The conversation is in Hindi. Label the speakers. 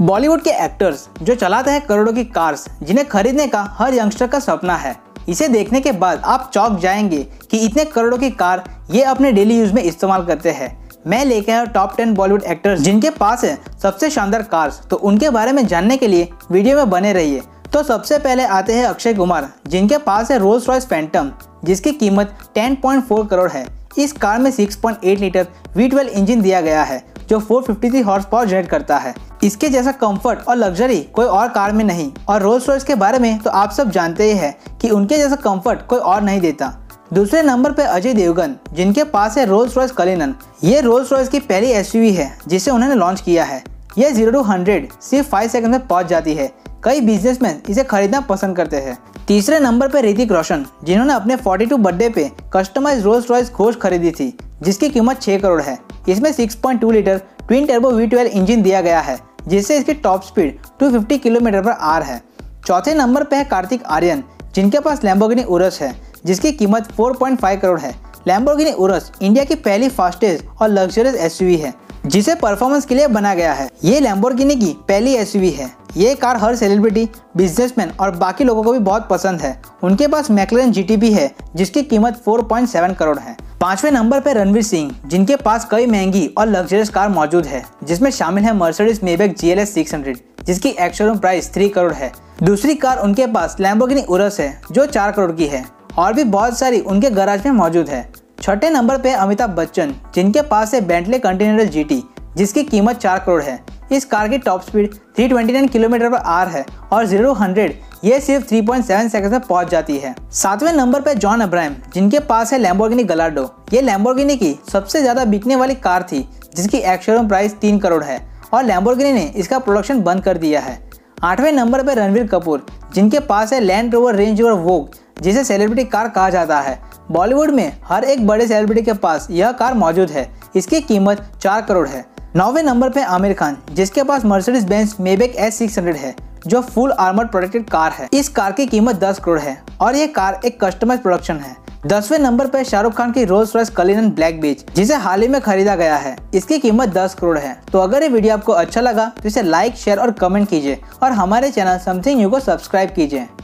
Speaker 1: बॉलीवुड के एक्टर्स जो चलाते हैं करोड़ों की कार्स, जिन्हें खरीदने का हर यंगस्टर का सपना है। इसे देखने के बाद आप चौंक जाएंगे कि इतने करोड़ों की कार ये अपने डेली यूज में इस्तेमाल करते हैं। मैं लेके आया टॉप 10 बॉलीवुड एक्टर्स जिनके पास है सबसे शानदार कार्स। तो उनके बारे में जानने के लिए वीडियो में बने रहिए। तो सबसे पहले आते हैं अक्षय कुमार, जिनके पास है रोल्स रॉयस फैंटम, जिसकी कीमत 10.4 करोड़ है। इस कार में 6.8 लीटर V12 इंजन दिया गया है जो 453 हॉर्स पावर जनरेट करता है। इसके जैसा कंफर्ट और लग्जरी कोई और कार में नहीं। और रोल्स रॉयस के बारे में तो आप सब जानते ही हैं कि उनके जैसा कंफर्ट कोई और नहीं देता। दूसरे नंबर पे अजय देवगन, जिनके पास है रोल्स रॉयस कलिनन। ये रोल्स रॉयस की पहली SUV है जिसे उन्होंने लॉन्च किया है। यह 0 to 100 सिर्फ 5 सेकंड में पहुंच जाती है। कई बिजनेसमैन इसे खरीदना पसंद करते हैं। तीसरे नंबर पे ऋतिक रोशन, जिन्होंने अपने 42 बर्थडे पे कस्टमाइज रोल्स रॉयस घोष खरीदी थी, जिसकी कीमत 6 करोड़ है। इसमें 6.2 litre twin turbo V12 engine दिया गया है, जिससे इसकी टॉप स्पीड 250 km/h है। चौथे नंबर पे है कार्तिक आर्यन, जिनके पास लैम्बोर्गिनी उरस है, जिसकी कीमत 4.5 करोड़ है। लैम्बोर्गिनी उरस इंडिया की पहली फास्टेस्ट और लग्जरियस SUV है, जिसे परफॉर्मेंस के लिए बना गया है। ये लैम्बोर्गिनी की पहली SUV है। ये कार हर सेलिब्रिटी, बिजनेसमैन और बाकी लोगों को भी बहुत पसंद है। उनके पास मैक्लेरन GTB है, जिसकी कीमत 4.7 करोड़ है। पांचवें नंबर पर रणवीर सिंह, जिनके पास कई महंगी और लग्जरियस कार मौजूद है, जिसमें शामिल है मर्सिडीज मेबैक GLS 600, जिसकी एक्स-शोरूम प्राइस 3 करोड़ है। दूसरी कार उनके पास लैम्बोर्गिनी उरस है जो 4 करोड़ की है, और भी बहुत सारी उनके गैराज में मौजूद है। छठे नंबर पे अमिताभ बच्चन, जिनके पास है बेंटले कॉन्टिनेंटल GT, जिसकी कीमत 4 करोड़ है। इस कार की टॉप स्पीड 329 km/h है और 0 to 100 ये सिर्फ 3.7 सेकंड में पहुंच जाती है। सातवें नंबर पे जॉन अब्राहम, जिनके पास है लैम्बोर्गिनी गलार्डो। ये लैम्बोर्गिनी की सबसे ज्यादा बिकने वाली कार थी, जिसकी एक्स-शोरूम प्राइस 3 करोड़ है, और लैम्बोर्गिनी ने इसका प्रोडक्शन बंद कर दिया है। आठवें नंबर पे रणवीर कपूर, जिनके पास है Land Rover Range Rover Vogue, जिसे सेलिब्रिटी कार कहा जाता है। बॉलीवुड में हर एक बड़े सेलिब्रिटी के पास यह कार मौजूद है। इसकी कीमत 4 करोड़ है। नौवें नंबर पे आमिर खान, जिसके पास मर्सिडीज बेंज मेबैक S600 है, जो फुल आर्मर प्रोटेक्टेड कार है। इस कार की कीमत 10 करोड़ है और ये कार एक कस्टमाइज प्रोडक्शन है। 10वें नंबर पे शाहरुख खान की Rolls Royce Cullinan black badge, जिसे हाल ही में खरीदा गया है। इसकी कीमत 10 करोड़ है। तो अगर ये वीडियो आपको अच्छा लगा तो इसे लाइक, शेयर और कमेंट कीजिए, और हमारे चैनल समथिंग न्यू को सब्सक्राइब कीजिए।